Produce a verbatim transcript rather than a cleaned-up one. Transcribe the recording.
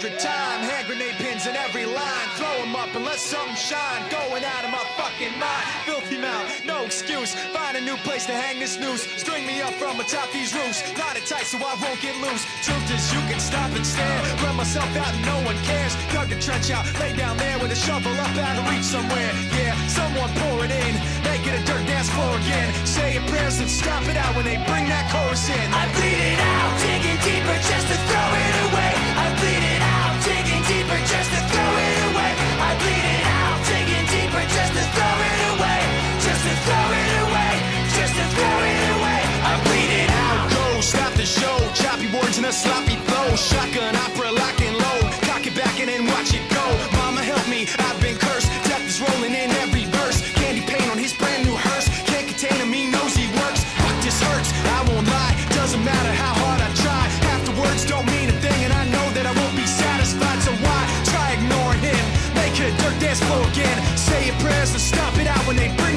hundred time. Hand grenade pins in every line. Throw them up and let something shine. Going out of my fucking mind. Filthy mouth, no excuse. Find a new place to hang this noose. String me up from atop these roofs. Knot it tight so I won't get loose. Truth is you can stop and stare. Run myself out and no one cares. Dug a trench out, lay down there with a shovel up out of reach somewhere. Yeah, someone pour it in. Make it a dirt dance floor again. Say your prayers and stop it out when they bring that chorus in. I bleed it out, digging deeper just to throw it away. I bleed it out, digging deeper just to throw it away. I bleed it out, digging deeper just to throw it away. Just to throw it away, just to throw it away. I bleed it out. Go, stop the show. Choppy words in a sloppy flow. Shotgun opera, lock and load. Cock it back and then watch it go. Mama help me, I've been cursed. Death is rolling in every verse. Candy paint on his brand new hearse. Can't contain him, he knows he works. Fuck, this hurts, I won't lie. Doesn't matter how hard I try. Half the words don't mean a thing, and I know that I won't be satisfied. So why try ignoring him? Make it a dirt dance floor again. Say your prayers and stomp it out when they bring